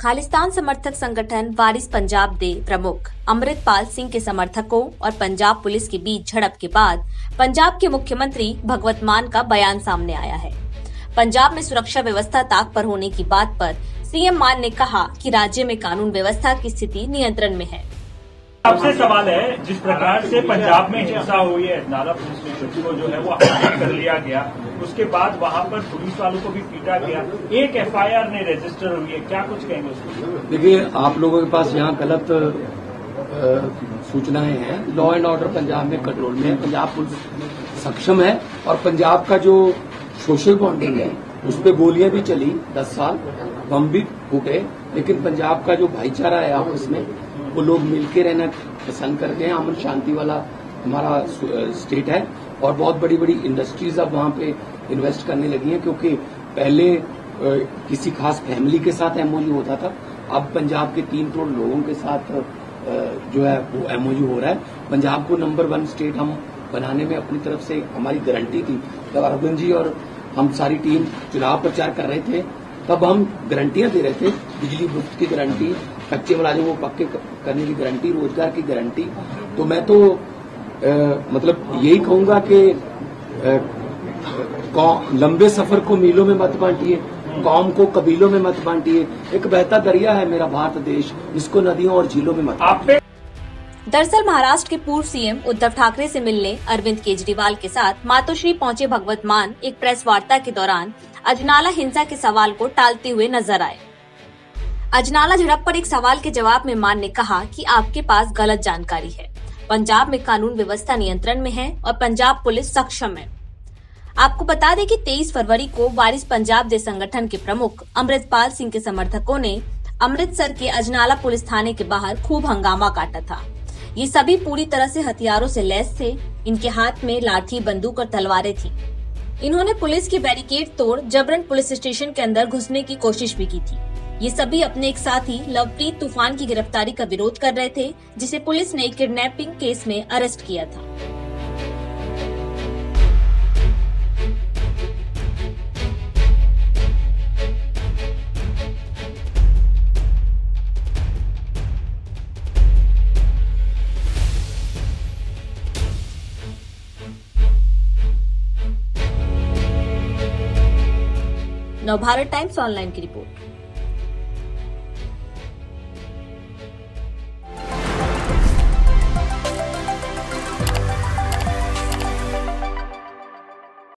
खालिस्तान समर्थक संगठन वारिस पंजाब दे प्रमुख अमृतपाल सिंह के समर्थकों और पंजाब पुलिस के बीच झड़प के बाद पंजाब के मुख्यमंत्री भगवत मान का बयान सामने आया है। पंजाब में सुरक्षा व्यवस्था ताक पर होने की बात पर सीएम मान ने कहा कि राज्य में कानून व्यवस्था की स्थिति नियंत्रण में है। आपसे सवाल है, जिस प्रकार से पंजाब में हिंसा हुई है, नाला पुलिस स्टेशन को जो है वो हाईजैक कर लिया गया, उसके बाद वहां पर पुलिस वालों को भी पीटा गया, एक एफआईआर ने रजिस्टर हुई है, क्या कुछ कहेंगे उसको? देखिए, आप लोगों के पास यहाँ गलत सूचनाएं हैं। लॉ एंड ऑर्डर पंजाब में कंट्रोल में है, पंजाब पुलिस सक्षम है और पंजाब का जो सोशल बॉन्डिंग है उस पर गोलियां भी चली 10 साल, बम भी फूटे, लेकिन पंजाब का जो भाईचारा है आपस में वो लोग मिलकर रहना पसंद करते हैं। अमन शांति वाला हमारा स्टेट है और बहुत बड़ी बड़ी इंडस्ट्रीज अब वहां पे इन्वेस्ट करने लगी हैं, क्योंकि पहले किसी खास फैमिली के साथ एमओयू होता था, अब पंजाब के 3 करोड़ लोगों के साथ जो है वो एमओयू हो रहा है। पंजाब को नंबर 1 स्टेट हम बनाने में अपनी तरफ से हमारी गारंटी थी। जब अरविंद जी और हम सारी टीम चुनाव प्रचार कर रहे थे तब हम गारंटियां दे रहे थे, बिजली मुफ्त की गारंटी, कच्चे मुलाजिम को पक्के करने की गारंटी, रोजगार की गारंटी। तो मैं तो मतलब यही कहूंगा कि लंबे सफर को मीलों में मत बांटिए, कौम को कबीलों में मत बांटिए। एक बहता दरिया है मेरा भारत देश, इसको नदियों और झीलों में मत बांटिए। दरअसल महाराष्ट्र के पूर्व सीएम उद्धव ठाकरे से मिलने अरविंद केजरीवाल के साथ मातोश्री पहुंचे भगवत मान एक प्रेस वार्ता के दौरान अजनाला हिंसा के सवाल को टालते हुए नजर आए। अजनाला झड़प पर एक सवाल के जवाब में मान ने कहा कि आपके पास गलत जानकारी है। पंजाब में कानून व्यवस्था नियंत्रण में है और पंजाब पुलिस सक्षम है। आपको बता दें कि 23 फरवरी को वारिस पंजाब दे संगठन के प्रमुख अमृतपाल सिंह के समर्थकों ने अमृतसर के अजनाला पुलिस थाने के बाहर खूब हंगामा काटा था। ये सभी पूरी तरह से हथियारों से लैस थे। इनके हाथ में लाठी, बंदूक और तलवारें थी। इन्होंने पुलिस की बैरिकेड तोड़ जबरन पुलिस स्टेशन के अंदर घुसने की कोशिश भी की थी। ये सभी अपने एक साथी लवप्रीत तूफान की गिरफ्तारी का विरोध कर रहे थे, जिसे पुलिस ने किडनैपिंग केस में अरेस्ट किया था। नवभारत टाइम्स ऑनलाइन की रिपोर्ट।